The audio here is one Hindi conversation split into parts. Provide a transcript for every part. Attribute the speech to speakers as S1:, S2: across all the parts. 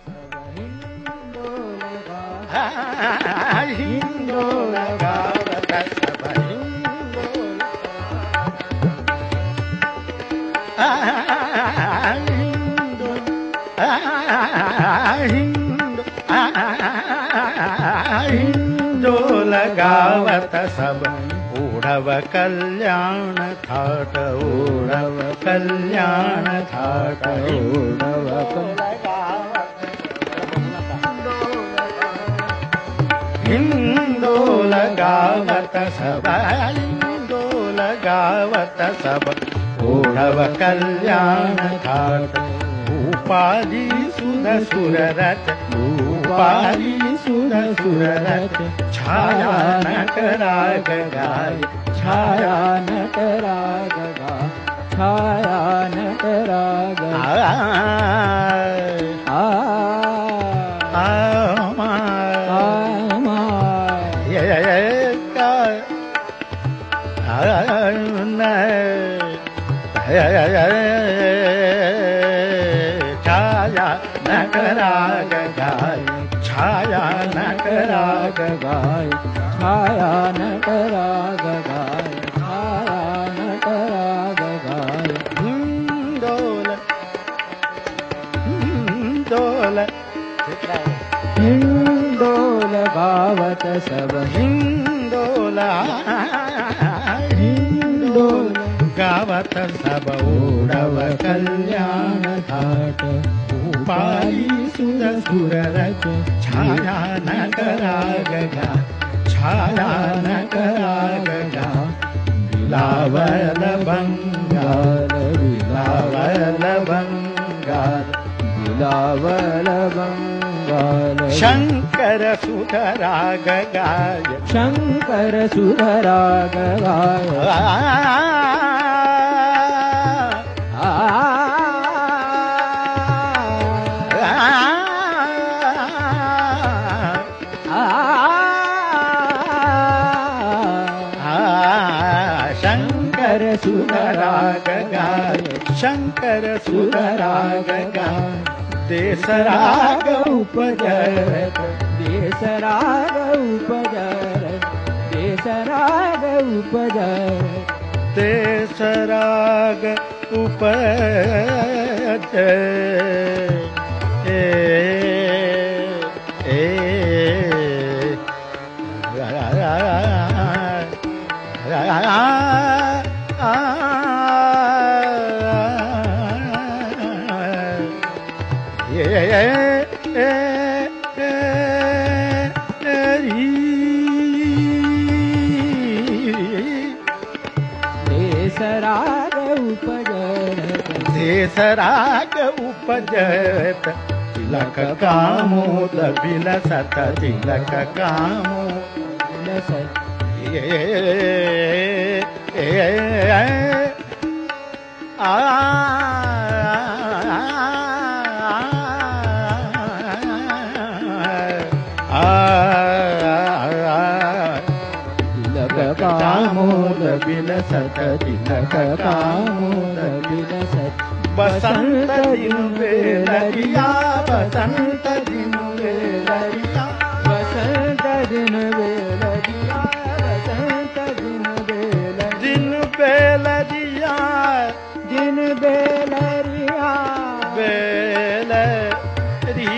S1: हिंडोल गावत सब हिंडोल गावत सब ऊढ़व कल्याण थाट ऊढ़व कल्याण थाट ऊढ़व हिंडोल गावत सब हिंडोल गावत सब ऊढ़व कल्याण थाट उपाधि सुध सुर रच उपाधि सुध सुर रच छाया नटराग गाय छाया नटराग गाय छाया नटराग छाया नटराग गाय छाया नटराग गाय छाया नटराग गाय छाया नटराग गाय हिंडोल हिंडोल हिंडोल गावत सब हिंडोल हिंडोल गावत सब ऊढ़व कल्याण थाट उपाधि सुध सुर रच छाया नटराग गा छाया नटराग गा बिलावल बंगाल बिलावल बंगाल बिलावल बंगाल शंकर सुधराग गाय शंकर सुधराग गाय शंकर सुधराग गाय शंकर सुधराग गाय देसराग उपजरत देसराग उपजरत देसराग उपजरत देसराग उपज देसराग उपजरत देसराग उपजरत तिलक कामोद बिलसत तिलक कामोद बिलसत तिलक कामोद बिलसत तिलक कामोद बिलसत बसंत दिन वेलरिया बसंत दिन वेलरिया बसंत दिन वेलरिया बसंत दिन वेलरिया दिन वेलरिया दिन वेलरिया वेलरी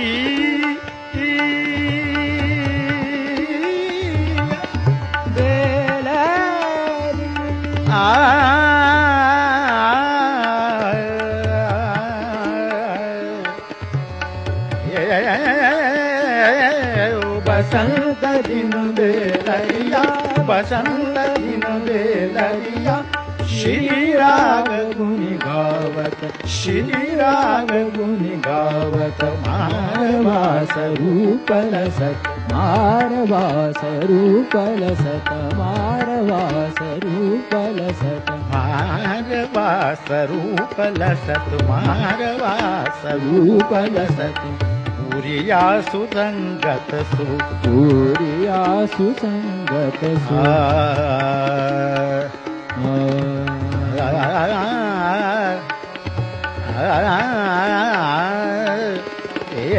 S1: बसंत दिन बेलरिया बसंत दिन बेलरिया श्री राग गुनि गावत श्री राग गुनि गावत मारवा स्वरूप लसत मारवा स्वरूप लसत मारवा स्वरूप लसत मारवा स्वरूप लसत मारवा स्वरूप लसत पूरिया सुसंगत सु पूरिया सुसंगत सु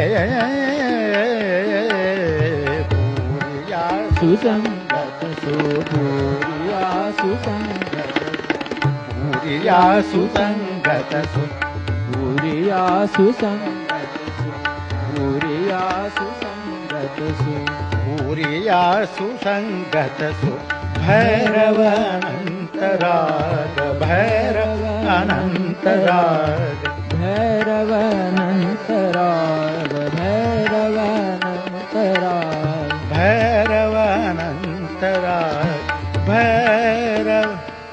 S1: पूरिया सुसंगत सो पूरिया सुसंगत पूरिया सुसंगत सो पूरिया सुसंगत सो पूरिया सुसंगत सो पूरिया सुसंगत सो भैरव अनंतराग भैरव अनंतराग भैरव अनंतराग भैरव अनंतराग भैरव अनंतराग भैरव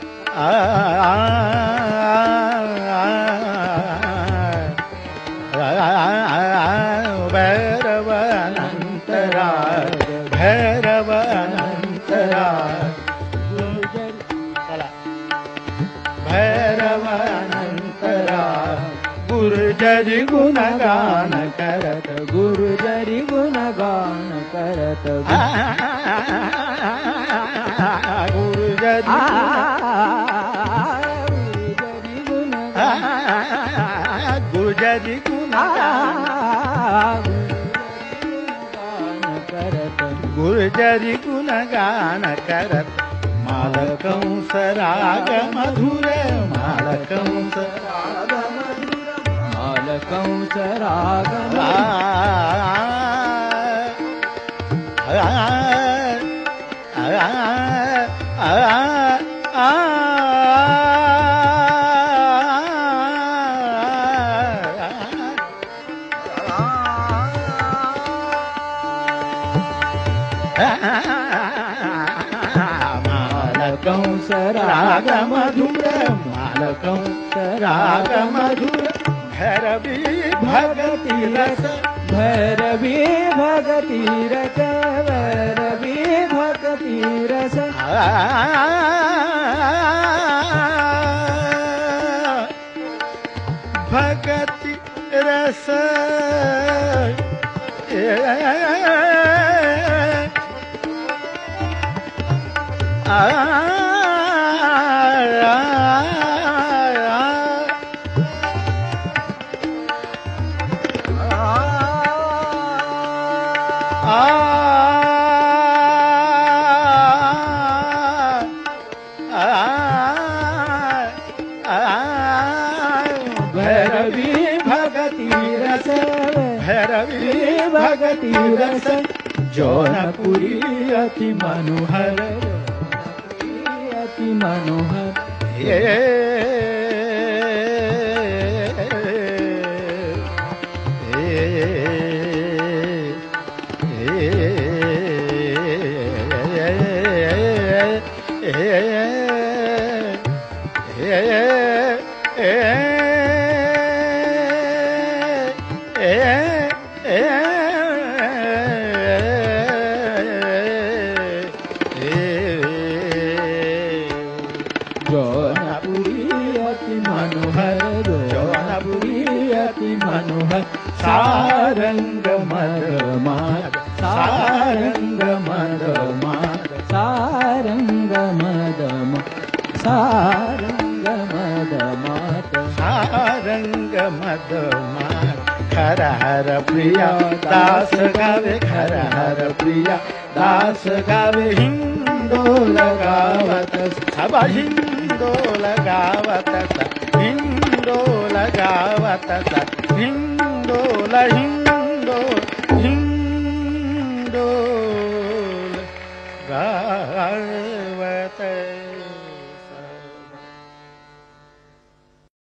S1: भैरव अनंतराग भैरव अनंतराग भैरव अनंतराग गुरुजरि गुणगान करत गुरुजरि गुणगान करत गुरुजरि गुरुजरि गुणगान करत गुरुजरि गुणगान करत मालकंस राग मधुर मालकंस राग मधुर मालकंस राग मालकंस राग मधुर मालकंस राग मधुर भैरवी भगति रस भैरवी भगति रस भैरवी भगति रस भगति रस भैरवी भगति रस भैरवी भगति रस जौनपुरी अति मनोहर अति मनोहर मनोहर सारंग मद माद सारंग मद माद सारंग मद सारंग मद माद सारंग मद माद हर हर प्रिया दास गावे हर हर प्रिया दास गावे हिंदोल गावत सब हिंदोल गावत हिंदोल गावत हिंदोल हिंदोल हिंदोल गावत